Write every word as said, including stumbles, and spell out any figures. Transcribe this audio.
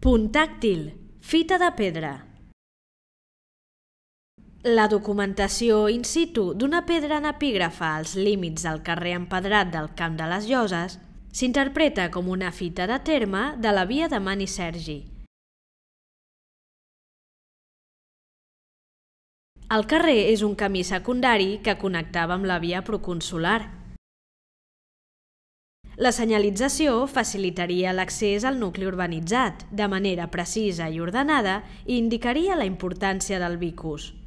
Punt tàctil, fita de pedra. La documentació in situ d'una pedra en epígrafa als límits del carrer empedrat del Camp de les Lloses s'interpreta com una fita de terme de la via de Mani Sergi. El carrer és un camí secundari que connectava amb la via proconsular. La senyalització facilitaria l'accés al nucli urbanitzat de manera precisa i ordenada i indicaria la importància del vicus.